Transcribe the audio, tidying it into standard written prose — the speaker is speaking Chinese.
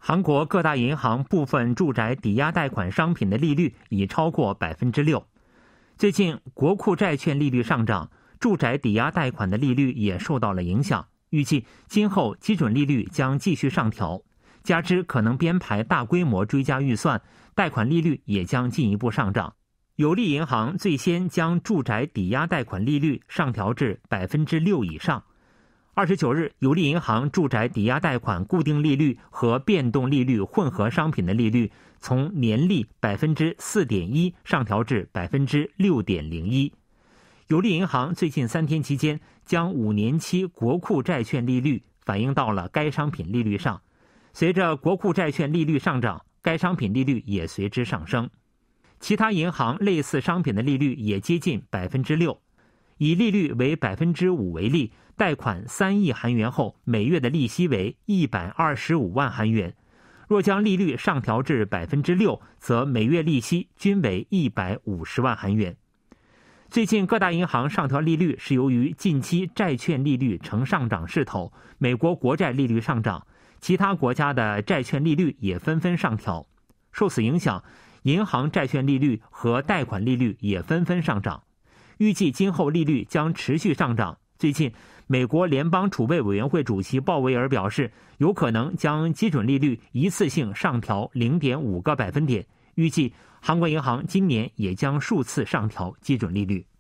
韩国各大银行部分住宅抵押贷款商品的利率已超过 6%。 最近国库债券利率上涨，住宅抵押贷款的利率也受到了影响，预计今后基准利率将继续上调，加之可能编排大规模追加预算，贷款利率也将进一步上涨。有利银行最先将住宅抵押贷款利率上调至 6% 以上。29日，有利银行住宅抵押贷款固定利率和变动利率混合商品的利率从年利 4.1% 上调至 6.01%。 有利银行最近3天期间将5年期国库债券利率反映到了该商品利率上，随着国库债券利率上涨，该商品利率也随之上升。其他银行类似商品的利率也接近 6%。 以利率为 5% 为例，贷款3亿韩元后，每月的利息为125万韩元。若将利率上调至 6%， 则每月利息均为150万韩元。最近各大银行上调利率是由于近期债券利率呈上涨势头，美国国债利率上涨，其他国家的债券利率也纷纷上调。受此影响，银行债券利率和贷款利率也纷纷上涨。预计今后利率将持续上涨。最近，美国联邦储备委员会主席鲍威尔表示，有可能将基准利率一次性上调 0.5个百分点。预计韩国银行今年也将数次上调基准利率。